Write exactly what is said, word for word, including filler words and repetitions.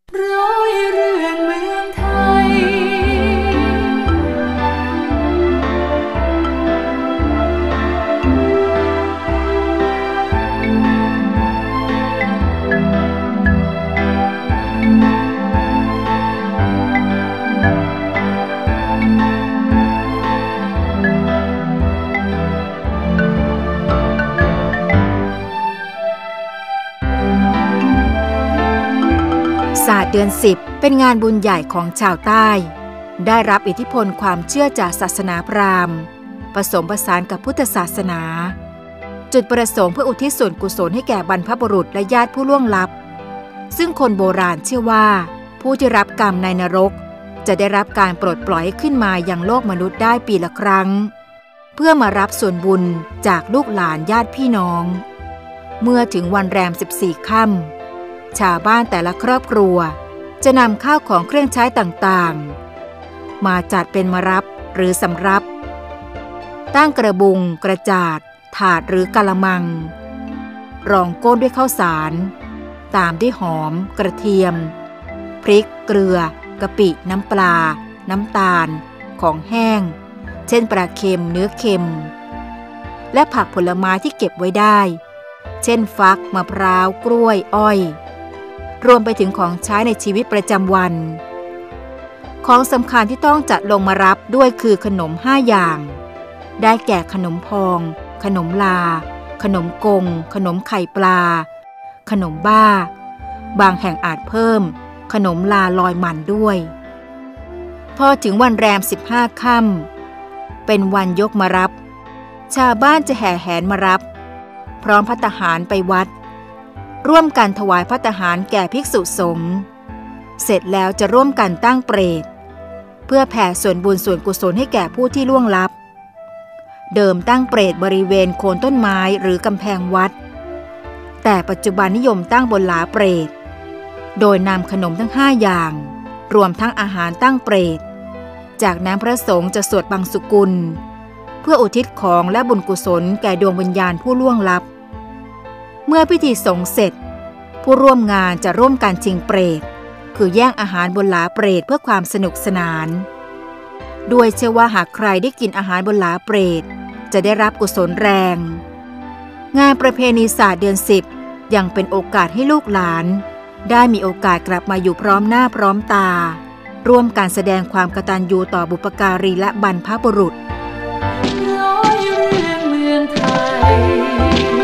ร้อยเรื่องเมืองไทยศาสตร์เดือนสิบเป็นงานบุญใหญ่ของชาวใต้ได้รับอิทธิพลความเชื่อจากศาสนาพราหมณ์ผสมผสานกับพุทธศาสนาจุดประสงค์เพื่ออุทิศส่วนกุศลให้แก่บรรพบุรุษและญาติผู้ล่วงลับซึ่งคนโบราณเชื่อว่าผู้ที่รับกรรมในนรกจะได้รับการปลดปล่อยขึ้นมายังโลกมนุษย์ได้ปีละครั้งเพื่อมารับส่วนบุญจากลูกหลานญาติพี่น้องเมื่อถึงวันแรมสิบสี่ค่ำชาวบ้านแต่ละครอบครัวจะนำข้าวของเครื่องใช้ต่างๆมาจัดเป็นมรับหรือสำรับตั้งกระบุงกระจาดถาดหรือกะละมังรองก้นด้วยข้าวสารตามด้วยหอมกระเทียมพริกเกลือกะปิน้ำปลาน้ำตาลของแห้งเช่นปลาเค็มเนื้อเค็มและผักผลไม้ที่เก็บไว้ได้เช่นฟักมะพร้าวกล้วยอ้อยรวมไปถึงของใช้ในชีวิตประจำวันของสำคัญที่ต้องจัดลงมารับด้วยคือขนมห้าอย่างได้แก่ขนมพองขนมลาขนมกงขนมไข่ปลาขนมบ้าบางแห่งอาจเพิ่มขนมลาลอยมันด้วยพอถึงวันแรมสิบห้าค่ำเป็นวันยกมารับชาวบ้านจะแห่แหนมารับพร้อมภัตตาหารไปวัดร่วมกันถวายภัตตาหารแก่ภิกษุสงฆ์เสร็จแล้วจะร่วมกันตั้งเปรตเพื่อแผ่ส่วนบุญส่วนกุศลให้แก่ผู้ที่ล่วงลับเดิมตั้งเปรตบริเวณโคนต้นไม้หรือกำแพงวัดแต่ปัจจุบันนิยมตั้งบนหลาเปรตโดยนำขนมทั้งห้าอย่างรวมทั้งอาหารตั้งเปรตจากนั้นพระสงฆ์จะสวดบังสุกุลเพื่ออุทิศของและบุญกุศลแก่ดวงวิญญาณผู้ล่วงลับเมื่อพิธีสงฆ์เสร็จผู้ร่วมงานจะร่วมกันชิงเปรตคือแย่งอาหารบนหลาเปรตเพื่อความสนุกสนานด้วยเชื่อว่าหากใครได้กินอาหารบนหลาเปรตจะได้รับกุศลแรงงานประเพณีศาสตร์เดือนสิบยังเป็นโอกาสให้ลูกหลานได้มีโอกาสกลับมาอยู่พร้อมหน้าพร้อมตาร่วมการแสดงความกตัญญูต่อบุพการีและบรรพบุรุษร้อยเรื่องเมืองไทย